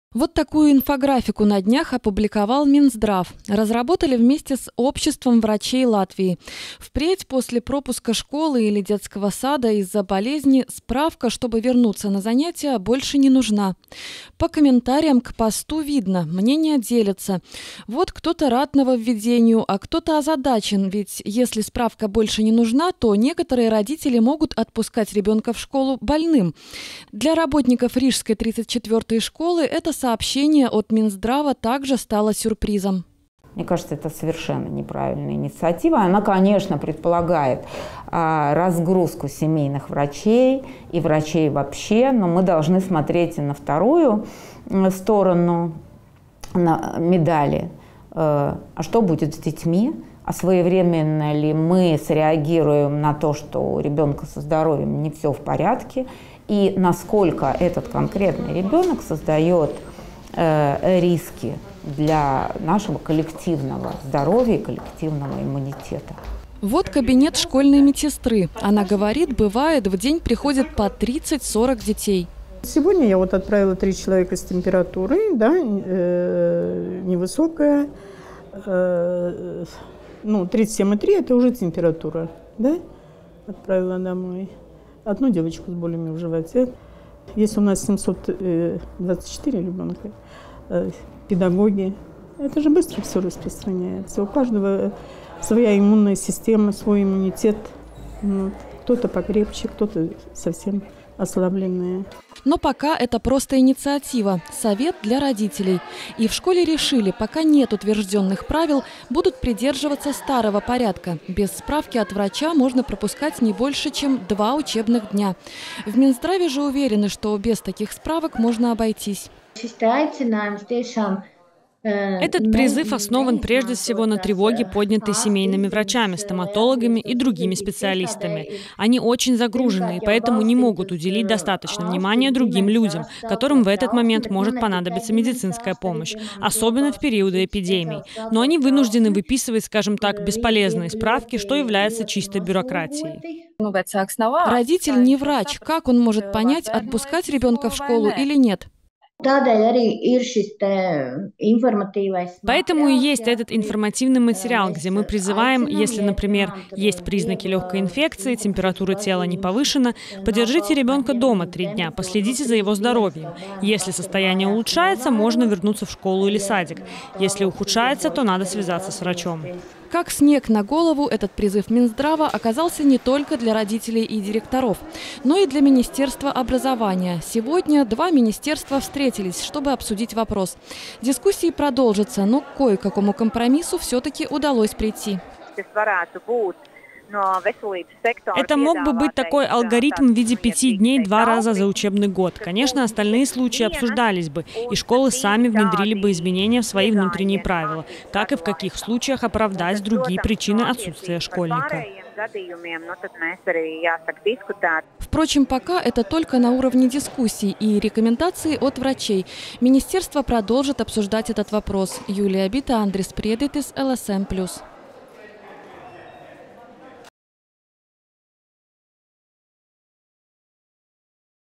Вот такую инфографику на днях опубликовал Минздрав. Разработали вместе с Обществом врачей Латвии. Впредь после пропуска школы или детского сада из-за болезни справка, чтобы вернуться на занятия, больше не нужна. По комментариям к посту видно, мнения делятся. Вот кто-то рад нововведению, а кто-то озадачен, ведь если справка больше не нужна, то некоторые родители могут отпускать ребенка в школу больным. Для работников Рижской 34-й школы это сообщение от Минздрава также стало сюрпризом. Мне кажется, это совершенно неправильная инициатива. Она, конечно, предполагает разгрузку семейных врачей и врачей вообще, но мы должны смотреть и на вторую сторону медали. А что будет с детьми? А своевременно ли мы среагируем на то, что у ребенка со здоровьем не все в порядке? И насколько этот конкретный ребенок создает риски для нашего коллективного здоровья и коллективного иммунитета. Вот кабинет школьной медсестры. Она говорит, бывает, в день приходит по 30-40 детей. Сегодня я отправила 3 человека с температурой, да, невысокая, 37,3 это уже температура, да, отправила домой. Одну девочку с болями в животе. Есть у нас 724 ребенка, педагоги. Это же быстро все распространяется. У каждого своя иммунная система, свой иммунитет. Кто-то покрепче, кто-то совсем ослабленные. Но пока это просто инициатива, совет для родителей. И в школе решили, пока нет утвержденных правил, будут придерживаться старого порядка. Без справки от врача можно пропускать не больше, чем 2 учебных дня. В Минздраве же уверены, что без таких справок можно обойтись. Этот призыв основан прежде всего на тревоге, поднятой семейными врачами, стоматологами и другими специалистами. Они очень загружены и поэтому не могут уделить достаточно внимания другим людям, которым в этот момент может понадобиться медицинская помощь, особенно в периоды эпидемий. Но они вынуждены выписывать, скажем так, бесполезные справки, что является чистой бюрократией. Родитель не врач. Как он может понять, отпускать ребенка в школу или нет? Поэтому и есть этот информативный материал, где мы призываем, если, например, есть признаки легкой инфекции, температура тела не повышена, подержите ребенка дома 3 дня, последите за его здоровьем. Если состояние улучшается, можно вернуться в школу или садик. Если ухудшается, то надо связаться с врачом. Как снег на голову, этот призыв Минздрава оказался не только для родителей и директоров, но и для Министерства образования. Сегодня 2 министерства встретились, чтобы обсудить вопрос. Дискуссии продолжатся, но к кое-какому компромиссу все-таки удалось прийти. Это мог бы быть такой алгоритм в виде 5 дней 2 раза за учебный год. Конечно, остальные случаи обсуждались бы, и школы сами внедрили бы изменения в свои внутренние правила, как и в каких случаях оправдать другие причины отсутствия школьника. Впрочем, пока это только на уровне дискуссий и рекомендаций от врачей. Министерство продолжит обсуждать этот вопрос. Юлия Бита, Андрис Предитис, ЛСМ+.